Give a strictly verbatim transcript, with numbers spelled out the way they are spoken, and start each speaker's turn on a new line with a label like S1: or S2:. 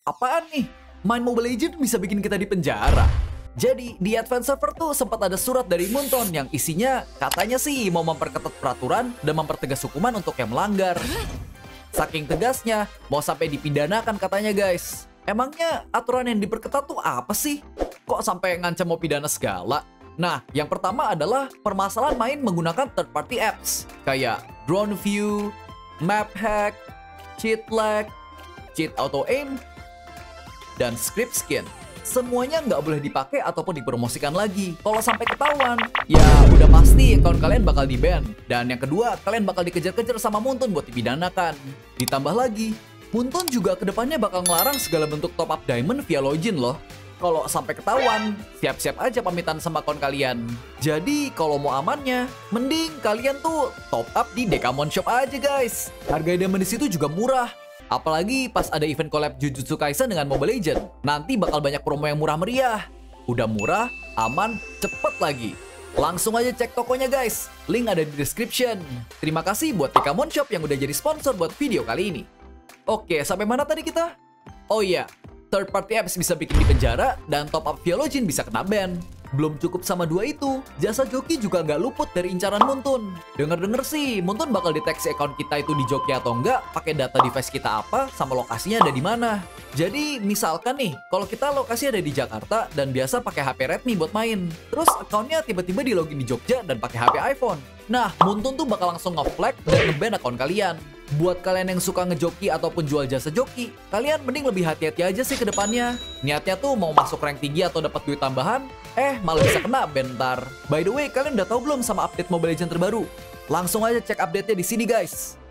S1: apaan nih? Main Mobile Legends bisa bikin kita di penjara. Jadi, di Advance Server tuh sempat ada surat dari Moonton yang isinya katanya sih mau memperketat peraturan dan mempertegas hukuman untuk yang melanggar. Saking tegasnya, mau sampai dipidanakan katanya guys. Emangnya aturan yang diperketat tuh apa sih? Kok sampai ngancam mau pidana segala? Nah, yang pertama adalah permasalahan main menggunakan third party apps. Kayak drone view, map hack, cheat lag, cheat auto aim, dan script skin. Semuanya nggak boleh dipakai ataupun dipromosikan lagi. Kalau sampai ketahuan, ya udah pasti account kalian bakal di-ban. Dan yang kedua, kalian bakal dikejar-kejar sama Moonton buat dipidanakan. Ditambah lagi, Moonton juga kedepannya bakal ngelarang segala bentuk top up diamond via login loh. Kalau sampai ketahuan, siap-siap aja pamitan sama account kalian. Jadi kalau mau amannya, mending kalian tuh top up di Dekamon Shop aja guys. Harga diamond di situ juga murah. Apalagi pas ada event collab Jujutsu Kaisen dengan Mobile Legends. Nanti bakal banyak promo yang murah meriah. Udah murah, aman, cepet lagi. Langsung aja cek tokonya guys. Link ada di description. Terima kasih buat Dekamon Shop yang udah jadi sponsor buat video kali ini. Oke, sampai mana tadi kita? Oh iya, third party apps bisa bikin di penjara dan top up via login bisa kena ban. Belum cukup sama dua itu, jasa joki juga nggak luput dari incaran Moonton. Dengar-dengar sih, Moonton bakal deteksi account kita itu di joki atau enggak, pakai data device kita apa, sama lokasinya ada di mana. Jadi, misalkan nih, kalau kita lokasi ada di Jakarta dan biasa pakai H P Redmi buat main, terus accountnya tiba-tiba di login di Jogja dan pakai H P iPhone. Nah, Moonton tuh bakal langsung nge-flag dan nge-ban account kalian. Buat kalian yang suka ngejoki ataupun jual jasa joki, kalian mending lebih hati-hati aja sih ke depannya. Niatnya tuh mau masuk rank tinggi atau dapat duit tambahan, eh malah bisa kena bentar. By the way, kalian udah tahu belum sama update Mobile Legends terbaru? Langsung aja cek update-nya di sini guys.